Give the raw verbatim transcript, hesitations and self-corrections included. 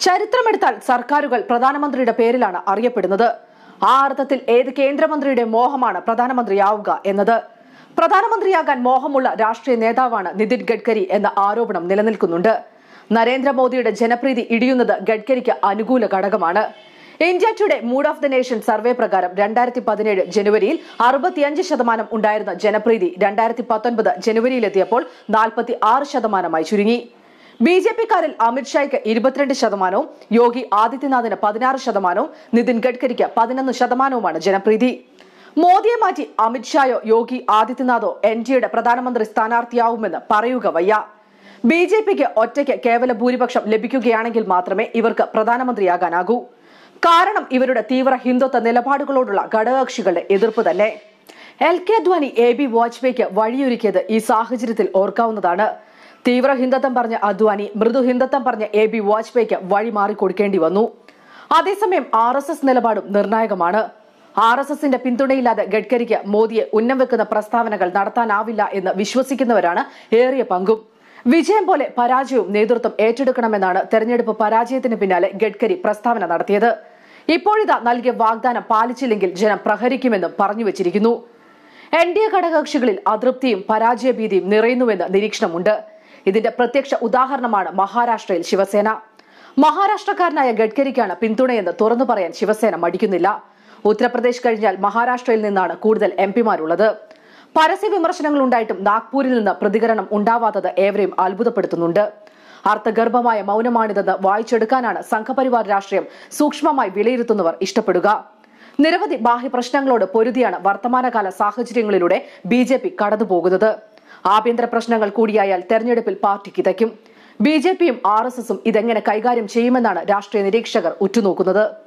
ചരിത്രമെടുത്താൽ സർക്കാരുകൾ പ്രധാനമന്ത്രിയുടെ പേരിലാണ് അറിയപ്പെടുന്നത്. ആ അർത്ഥത്തിൽ ഏത് കേന്ദ്രമന്ത്രിയുടെ മോഹമാണ് പ്രധാനമന്ത്രിയാവുക എന്നത്? പ്രധാനമന്ത്രിയാകാൻ മോഹമുള്ള രാഷ്ട്രീയ നേതാവാണ് നിതിൻ ഗഡ്കരി എന്ന ആരോപണം നിലനിൽക്കുന്നുണ്ട്. നരേന്ദ്രമോദിയുടെ ജനപ്രീതി ഇടിയുന്നത് ഗഡ്കരിക്ക് അനുകൂല ഘടകമാണ്. India Today mood of the nation survey പ്രകാരം രണ്ടായിരത്തി പതിനേഴ് ജനുവരിയിൽ അറുപത്തിയഞ്ച് ശതമാനം ഉണ്ടായിരുന്ന ജനപ്രീതി രണ്ടായിരത്തി പത്തൊൻപത് ജനുവരിയിലെത്തിയപ്പോൾ നാൽപ്പത്തി ആറ് ശതമാനമായി ചുരുങ്ങി. ബി ജെ പിക്കാരിൽ അമിത്ഷായ്ക്ക് ഇരുപത്തിരണ്ട് ശതമാനവും യോഗി ആദിത്യനാഥിന് പതിനാറ് ശതമാനവും നിതിൻ ഗഡ്കരിക്ക് പതിനൊന്ന് ശതമാനവുമാണ് ജനപ്രീതി. മോദിയെ മാറ്റി അമിത്ഷായോ യോഗി ആദിത്യനാഥോ എൻ ഡിയുടെ പ്രധാനമന്ത്രി സ്ഥാനാർത്ഥിയാവുമെന്ന് പറയുക വയ്യ. ബി ജെ പിക്ക് ഒറ്റയ്ക്ക് കേവല ഭൂരിപക്ഷം ലഭിക്കുകയാണെങ്കിൽ മാത്രമേ ഇവർക്ക് പ്രധാനമന്ത്രിയാകാനാകൂ. കാരണം ഇവരുടെ തീവ്ര ഹിന്ദുത്വ നിലപാടുകളോടുള്ള ഘടകകക്ഷികളുടെ എതിർപ്പ് തന്നെ. L K Advani A B വാജ്പേയിക്ക് വഴിയൊരുക്കിയത് ഈ സാഹചര്യത്തിൽ ഓർക്കാവുന്നതാണ്. തീവ്ര ഹിന്ദുത്വം പറഞ്ഞ അദ്വാനി മൃദു ഹിന്ദുത്വം പറഞ്ഞ എ ബി വാജ്പേയിക്ക് വഴി മാറിക്കൊടുക്കേണ്ടി വന്നു. അതേസമയം ആർ എസ് എസ് നിലപാടും നിർണായകമാണ്. ആർ എസ് എസിന്റെ പിന്തുണയില്ലാതെ ഗഡ്കരിക്ക് മോദിയെ ഉന്നം വെക്കുന്ന പ്രസ്താവനകൾ നടത്താനാവില്ല എന്ന് വിശ്വസിക്കുന്നവരാണ് ഏറിയ പങ്കും. വിജയം പോലെ പരാജയവും നേതൃത്വം ഏറ്റെടുക്കണമെന്നാണ് തെരഞ്ഞെടുപ്പ് പരാജയത്തിന് പിന്നാലെ ഗഡ്കരി പ്രസ്താവന നടത്തിയത്. ഇപ്പോഴിതാ നൽകിയ വാഗ്ദാനം പാലിച്ചില്ലെങ്കിൽ ജനം പ്രഹരിക്കുമെന്നും പറഞ്ഞു വെച്ചിരിക്കുന്നു. എൻ ഡി എ ഘടകകക്ഷികളിൽ അതൃപ്തിയും പരാജയഭീതിയും നിറയുന്നുവെന്ന് നിരീക്ഷണമുണ്ട്. ഇതിന്റെ പ്രത്യക്ഷ ഉദാഹരണമാണ് മഹാരാഷ്ട്രയിൽ ശിവസേന. മഹാരാഷ്ട്രക്കാരനായ ഗഡ്കരിക്കാണ് പിന്തുണയെന്ന് തുറന്നു പറയാൻ ശിവസേന മടിക്കുന്നില്ല. ഉത്തർപ്രദേശ് കഴിഞ്ഞാൽ മഹാരാഷ്ട്രയിൽ നിന്നാണ് കൂടുതൽ എം പിമാരുള്ളത്. പരസ്യ വിമർശനങ്ങൾ ഉണ്ടായിട്ടും നാഗ്പൂരിൽ നിന്ന് പ്രതികരണം ഉണ്ടാവാത്തത് ഏവരെയും അത്ഭുതപ്പെടുത്തുന്നുണ്ട്. അർത്ഥഗർഭമായ മൗനമാണിതെന്ന് വായിച്ചെടുക്കാനാണ് സംഘപരിവാർ രാഷ്ട്രീയം സൂക്ഷ്മമായി വിലയിരുത്തുന്നവർ ഇഷ്ടപ്പെടുക. നിരവധി ബാഹ്യ പ്രശ്നങ്ങളോട് പൊരുതിയാണ് വർത്തമാനകാല സാഹചര്യങ്ങളിലൂടെ ബി ജെ പി കടന്നുപോകുന്നത്. ആഭ്യന്തര പ്രശ്നങ്ങൾ കൂടിയായാൽ തെരഞ്ഞെടുപ്പിൽ പാർട്ടി കിതയ്ക്കും. ബി ജെ പിയും ആർ എസ് എസും ഇതെങ്ങനെ കൈകാര്യം ചെയ്യുമെന്നാണ് രാഷ്ട്രീയ നിരീക്ഷകർ ഉറ്റുനോക്കുന്നത്.